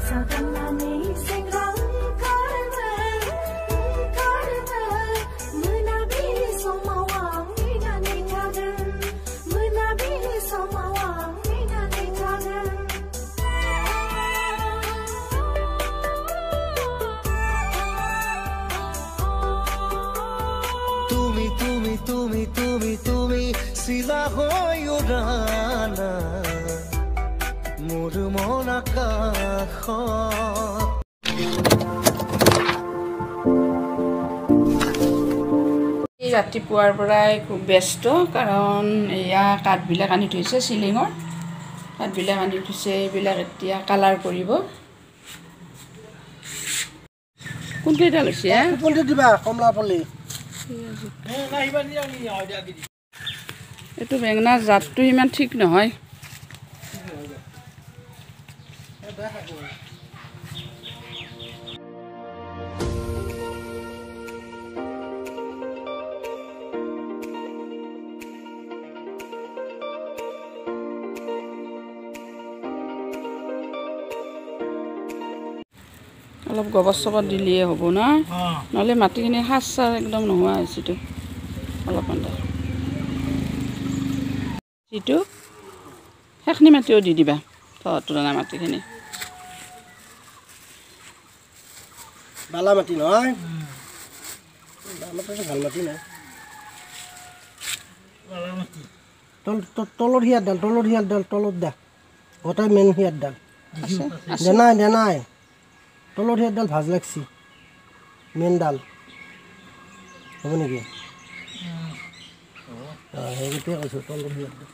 Sila hoy urana murmona kaho ৰাতিপুৱাৰ পৰাই খুব ব্যস্ত কাৰণ এয়া কাঠবিলাক আনি থৈছে চিলিঙৰ কাঠবিলাক আনি থৈছে এইবিলাক এতিয়া কালাৰ কৰিব কোনকেইটা লৈছে কোনটো দিবা কমলাপল্লী এইটো বেঙেনা জাতটো ইমান ঠিক নহয় অলপ গোবৰ চবৰ দিলেই হ'ব না নহ'লে মাটিখিনি সাৰ চাৰ একদম নোহোৱা হৈছেতো অলপমান যিটো সেইখিনি মাটিও দি দিবা তুলনা মাটিখিনি বালা মাটি নহয় ভাল মাটি নাই তলৰ হিয়াৰ ডাল তলত দা গোটাই মেইন হিয়াৰ ডাল দেনাই তলৰ হিয়াৰ ডাল ভাজ লাগছি মেইন ডাল হ'ব নেকি সেইটোৱে কৈছোঁ তলৰ হিয়াৰ ডাল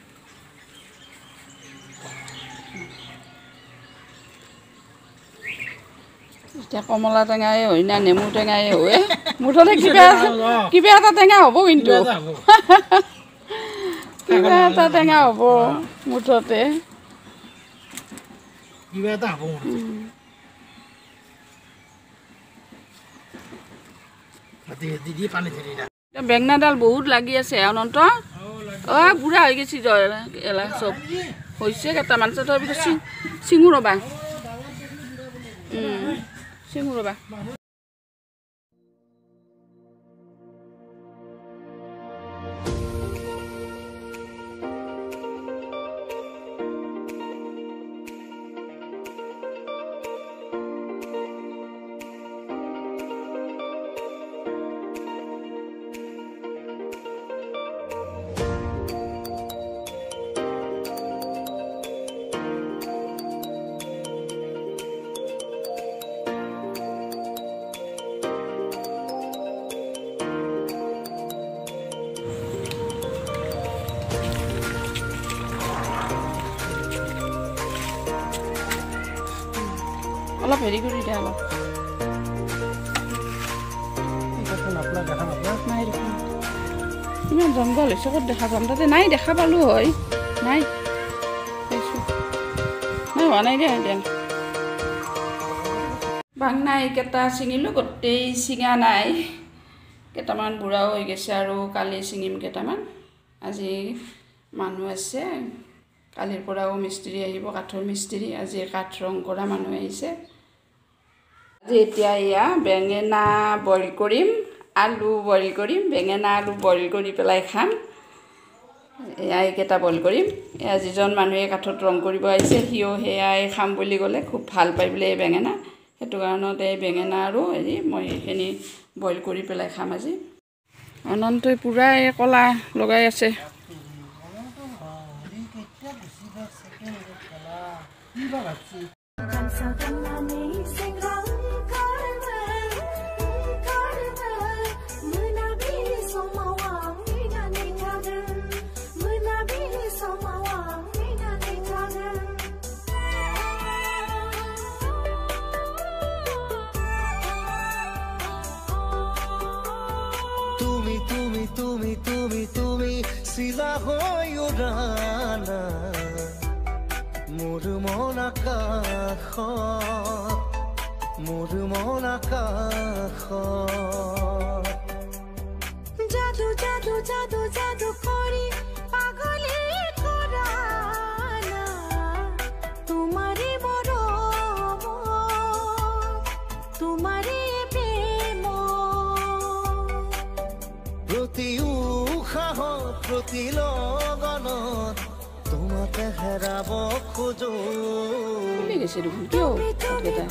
এতিয়া কমলা টেঙাই হয় না নেমু টেঙাই হয় মুঠতে কিবা এটা টেঙা হ'ব কিন্তু কিবা এটা টেঙা হ'ব মুঠতে কিবা এটা হ'ব বেঙেনাডাল বহুত লাগি আছে অনন্ত বুঢ়া হৈ গৈছে এলা চব হৈছে কেইটামান তাৰপিছত চিঙু ৰ'বা চিঙু ৰ'বা অলপ হেৰি কৰি দিয়া অলপ নাই দেখোন ইমান জংঘল হৈছে ক'ত দেখা পাম তাতে নাই দেখা পালোঁ হয় নাই নাই হোৱা নাই দে বাংনা এইকেইটা ছিঙিলোঁ গোটেই ছিঙা নাই কেইটামান বুঢ়াও হৈ গৈছে আৰু কালি ছিঙিম কেইটামান আজি মানুহ আছে কালিৰ পৰাও মিস্ত্ৰী আহিব কাঠৰ মিস্ত্ৰী আজি কাঠ ৰং কৰা মানুহ আহিছে আজি এতিয়া এয়া বেঙেনা বইল কৰিম আলু বইল কৰিম বেঙেনা আলু বইল কৰি পেলাই খাম এয়া এইকেইটা বইল কৰিম এয়া যিজন মানুহে কাঠত ৰং কৰিব আহিছে সিও সেয়াই খাম বুলি ক'লে খুব ভাল পায় বোলে এই বেঙেনা সেইটো কাৰণতে এই বেঙেনা আৰু হেৰি মই এইখিনি বইল কৰি পেলাই খাম আজি অনন্তই পূৰা এই কলা লগাই আছে তুমি sila hoy urana murmona kaho jadu kori pagole korana tumare moro প্ৰতি লগনত তোমাকে হেৰাব খোজো খুলি গৈছে দেখোন কিয় কথাকেইটা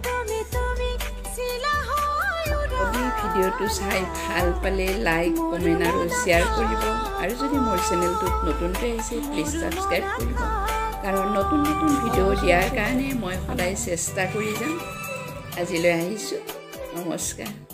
যদি ভিডিঅ'টো চাই ভাল পালে লাইক কমেণ্ট আৰু শ্বেয়াৰ কৰিব আৰু যদি মোৰ চেনেলটোত নতুনকৈ আহিছে প্লিজ ছাবস্ক্ৰাইব কৰিব কাৰণ নতুন নতুন ভিডিঅ' দিয়াৰ কাৰণে মই সদায় চেষ্টা কৰি যাম আজিলৈ আহিছোঁ নমস্কাৰ